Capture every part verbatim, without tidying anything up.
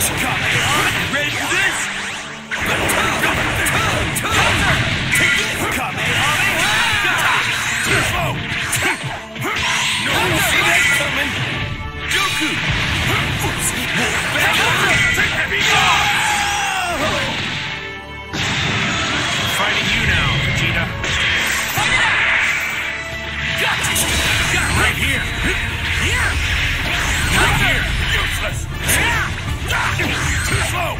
Ready for this? No one see that coming. Joku. Fighting you now, Vegeta. Gotcha. Got it right here. Here. Right here. Useless. Too slow.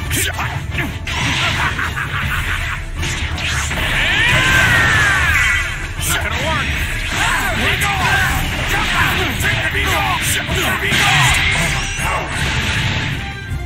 Not gonna work. Let go. Jump out. Take the beat off. Take the beat off.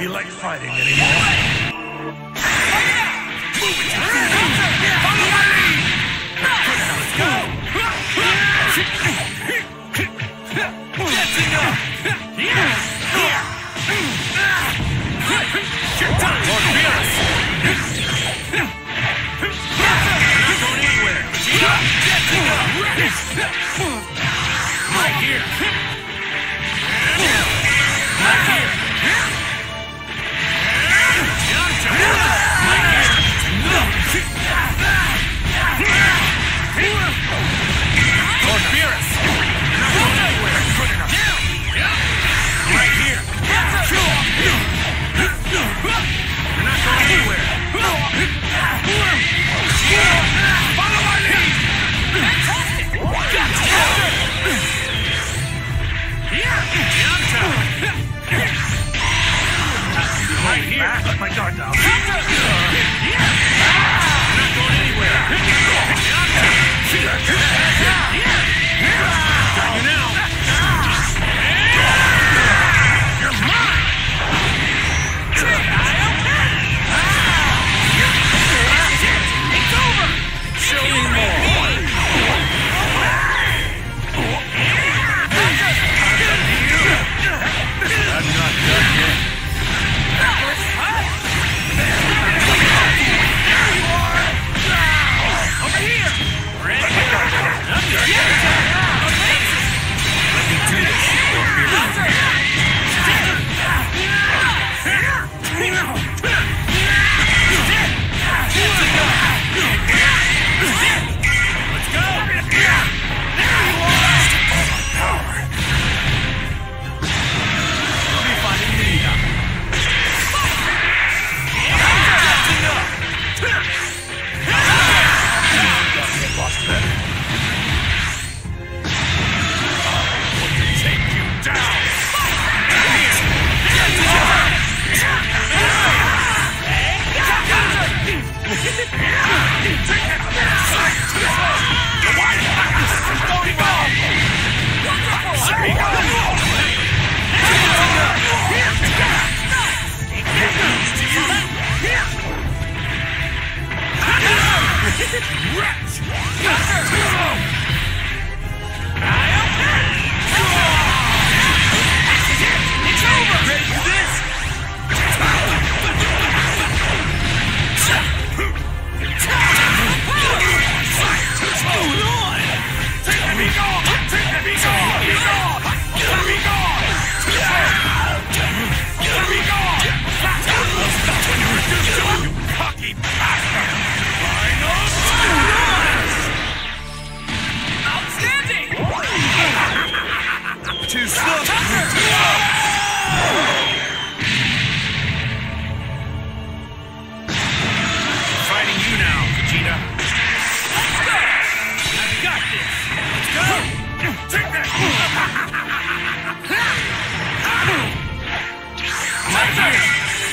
feel like fighting anymore. Move it! Follow my lead! Let's go! That's enough! Here! Here! Get down! Lord Beerus! Not going anywhere! That's enough! Right here! Right here! Lord Beerus! Not going anywhere! Good enough! Right here! You're not going anywhere! Follow my lead! Right here! Let my guard down! You're not going anywhere! Got you now! You're mine! It's over! Show me more! I'm not done yet. Over here! Ready? Let me do this. Let's go! Power. I'll be fighting me now. Lost better. Take you down! It's over! Ready for this? Hold on! Take me gone! Take me gone! Be gone! Be gone! Be gone! That's what you reduce to, you cocky bastard! Outstanding! Too slow! Fighting you now, Vegeta. I've got this. Let's go! Take that! Right here!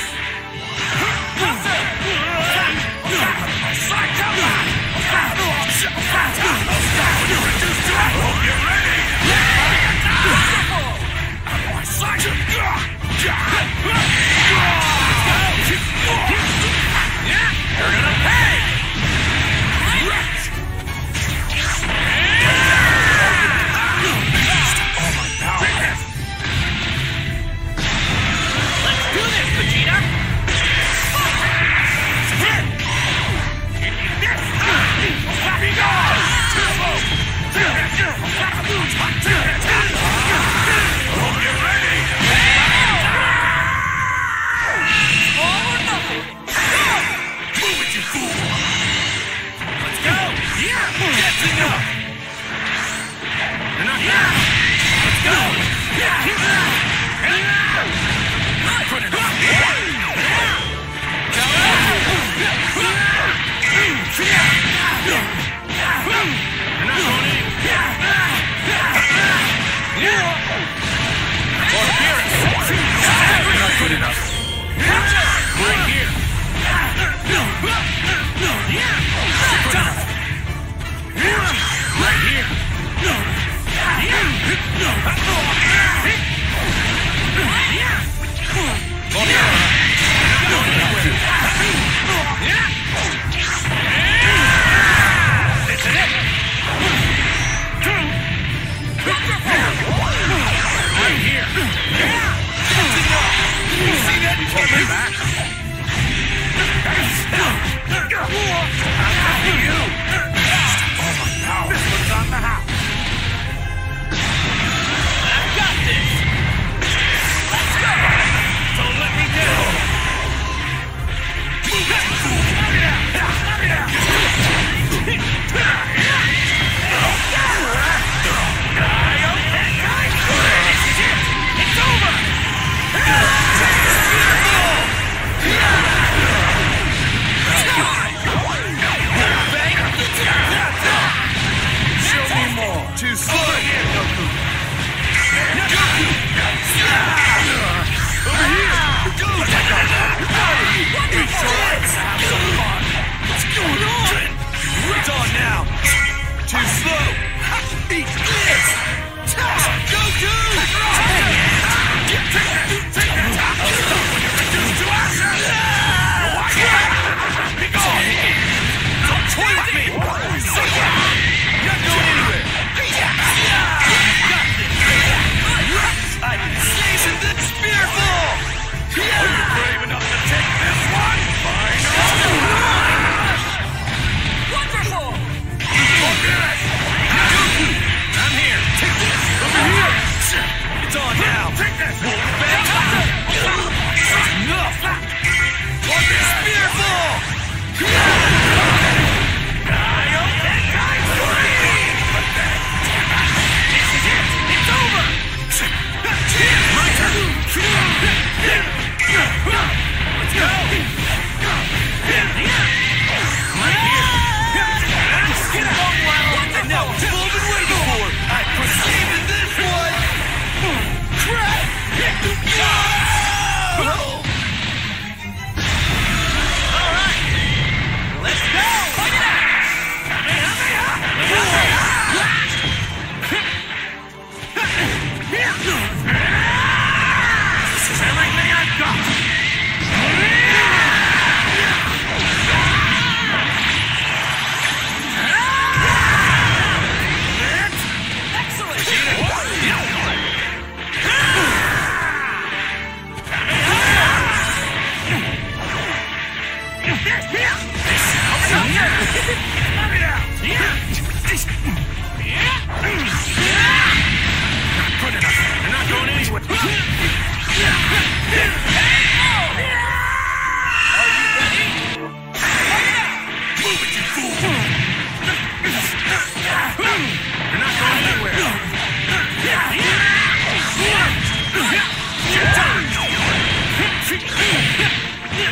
You reduced to it! Hope you're ready! You're gonna pay! All my power! Let's do this, Vegeta! Be gone! Hope you're ready!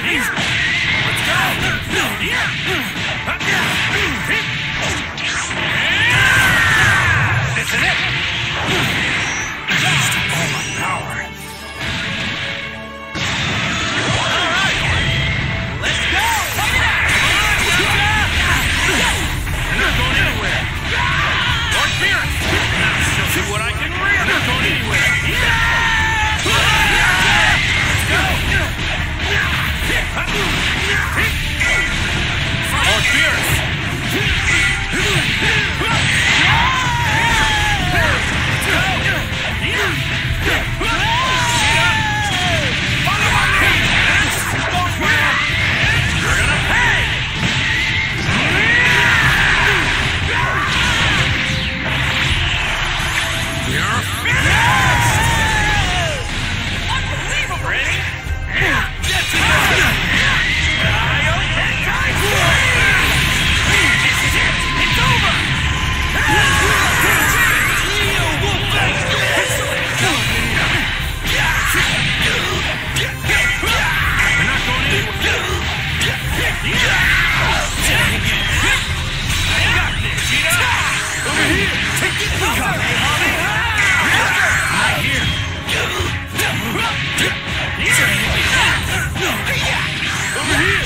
This is it! Just all my power. Alright! Let's go! Take it out! You're not going anywhere! Lord Beerus! Now show you what I can bring! You're not going anywhere! Let's go! Lord Beerus! Follow my lead! You're gonna pay! You're finished! Unbelievable! Ready? Get to this! This is it! It's over! We're not going anywhere. I got this, Cheetah! Over here! Take it! Right here! Over here!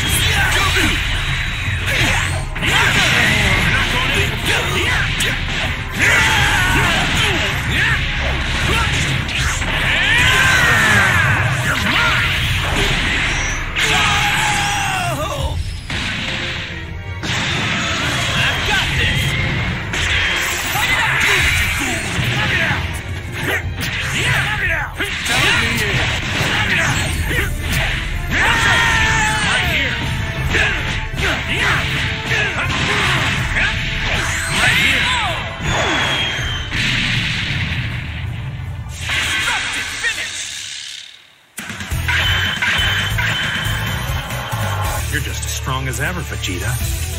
We're not going anywhere. You're mine! I've got this! Knock it out! Knock it out! Yeah, knock it out! Knock it out! Right here! Right here! Constructed finish! You're just as strong as ever, Vegeta.